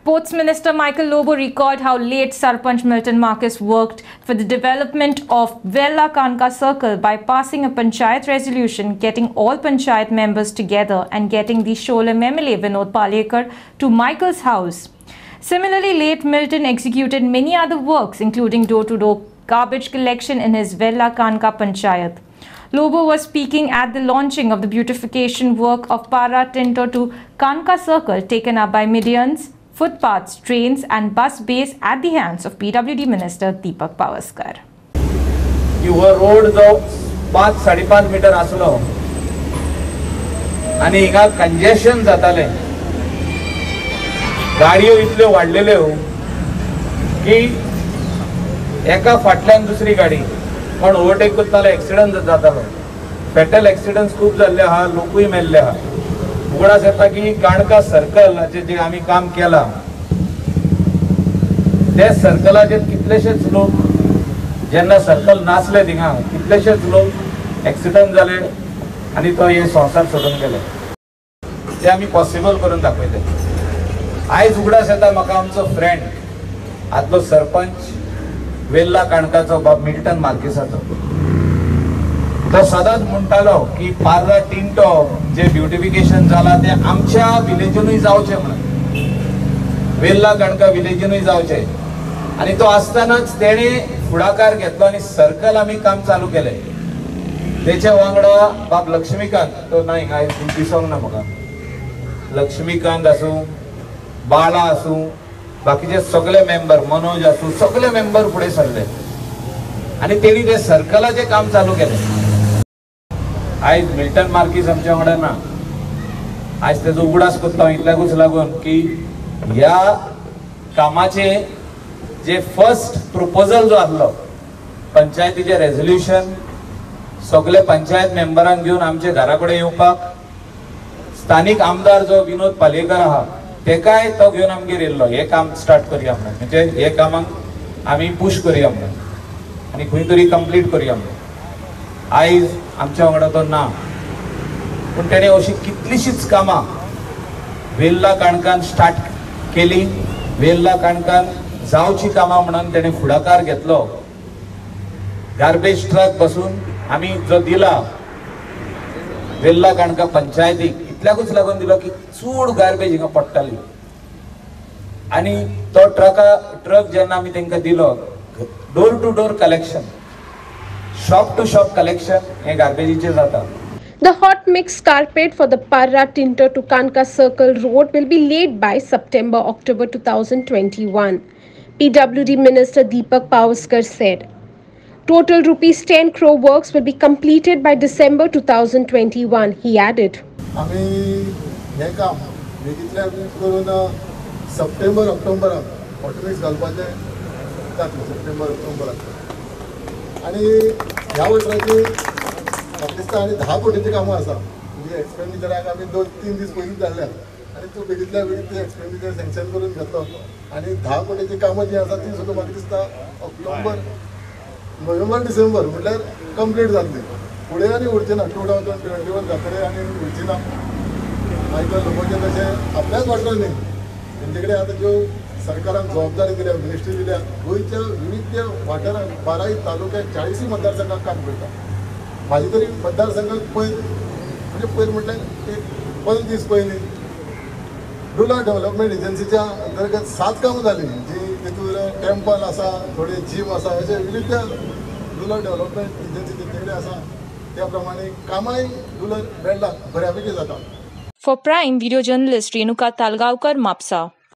Sports Minister Michael Lobo recalled how late Sarpanch Milton Marcus worked for the development of Vella Kanka Circle by passing a Panchayat resolution, getting all Panchayat members together and getting the Sholem MLA Vinod Palekar to Michael's house. Similarly, late Milton executed many other works, including door-to-door garbage collection in his Vella Kanka Panchayat. Lobo was speaking at the launching of the beautification work of Para Tinto to Kanka Circle taken up by medians, footpaths, trains and bus bays at the hands of PWD Minister Deepak Pavaskar. Your road जो 5-5.5 metre आसलो आणि हिंगा congestion जाताले, गाडयो इतल्यो वाडलेल्यो की एका फाटल्यान दुसरी गाडी पण ओव्हरटेक करताले, एक्सिडेंट जातालो. फॅटल एक्सिडेंट्स खूप जाल्ले आहा, लोकूय मेल्ले आहा. उगडास येता की काणका सर्कलाचे जे आम्ही काम केला त्या सर्कलाचे कितलेशेच लोक जेन्ना सर्कल नासले थिंगा कितलेशेच लोक एक्सिडेंट जाले आणि तो हे संसार सोडून गेले. ते आम्ही पॉसिबल करून दाखयले. आयज उगडास येता म्हाका आमचो फ्रेंड आदलो सरपंच वेल्ला काणकाचो बाब मिल्टन मार्केसाचो तो सदांच म्हणटालो की पार्रा टिंटो जे ब्युटिफिकेशन जाला ते आमच्या विलेजूनय जावचे म्हणून, वेल्ला काणका विलेजूनय जावचे. आणि तो आसतानाच तेणे फुडाकार घेतलो आणि सर्कल आम्ही काम चालू केले. तेच्या वांगडा बाब लक्ष्मीकांत तो ना हिंगा दिसोंक ना म्हाका, लक्ष्मीकांत आसूं, बाळा आसूं, बाकीचे सगळे मेंबर, मनोज आसूं, सगळे मेंबर फुडें सरले आणि तेणी ते सर्कलाचे काम चालू केले. आयज मिल्टन मार्कीस आमच्या वांगडा ना. आयज तेजो उगडास करता इतल्याकूच लागून की ह्या कामाचे जे फर्स्ट प्रपोजल जो आसलो पंचायतीचे रेझोल्युशन सगळे पंचायत मेंबरांक घेऊन आमच्या घरा कडेन येवपाक, स्थानिक आमदार जो विनोद पालेकर आहा तेकाय तो घेऊन आमगेर येयल्लो. हे काम स्टार्ट करया म्हणून, म्हणजे हे कामाक आमी पुश करया म्हणून आनी खंय तरी कंप्लीट करया म्हणून. आयज आमच्या वांगडा तो ना, पण तेणे अशी कितलीशीच कामां वेल्ला काणकान स्टार्ट केली. वेल्ला काणकान जावची कामां म्हणून तेणे फुडाकार घेतलो. गार्बेज ट्रक बसून आमी जो दिला वेल्ला काणका पंचायतीक इतल्याकूच लागून दिलो की चूड गार्बेज हिंगा पडटाली आणि तो ट्रक जेन्ना आमी तेंका दिलो door to door collection, shop to shop collection हे गार्बेजीचे जाता. The hot mix carpet for the Parra Tinto to Kanka Circle road will be laid by September-October 2021, PWD Minister Deepak Pavaskar said. Total ₹10 crore works will be completed by December 2021, he added. आम्ही हे काम बेगीतल्या करून सप्टेंबर-ऑक्टोबराक hot mix घालपाचें जातलें. सप्टेंबर-ऑक्टोबराक आणि ह्या वर्साची म्हाका दिसता आनी 10 कोटीची कामां आसा. म्हणजे एक्सपेंडिचराक आमी 2-3 दीस पयलींच धाडल्या आनी तूं बेगीतल्या बेगीन ते एक्सपेंडिचर सँक्शन करून घेतलो आनी 10 कोटीची कामां जी आसा ती सुद्दां म्हाका दिसता ऑक्टोबर, नोव्हेंबर-डिसेंबर म्हटल्यार कंप्लीट जातली. फुडें आनी उरचें ना. 2021 जातले आनी उरची ना. मायकल लोबोचें तशें आपल्याच वाठारांनी तेंचे कडेन आतां ज्यो सरकारान जबाबदारी दिल्या, मिनिस्ट्री दिल्या, गोंयच्या विविध वाठारांत 12 तालुक्यात 40 मतदारसंघात काम करता. म्हाजे तरी मतदारसंघात म्हणजे पयर म्हटल्यार एक 5 दीस पयलीं रुरल डेव्हलपमेंट एजन्सीच्या अंतर्गत 7 कामां जालीं, जी तितून टेम्पल आसा, थोडे जीम आसा, अशे विविध रुरल डेव्हलपमेंट एजन्सी तेंचे कडेन आसा. त्या प्रमाणे कामांय रुरल बेल्टाक बऱ्यापैकी जाता. For Prime, video journalist Renuka Talgaonkar, Mapsa.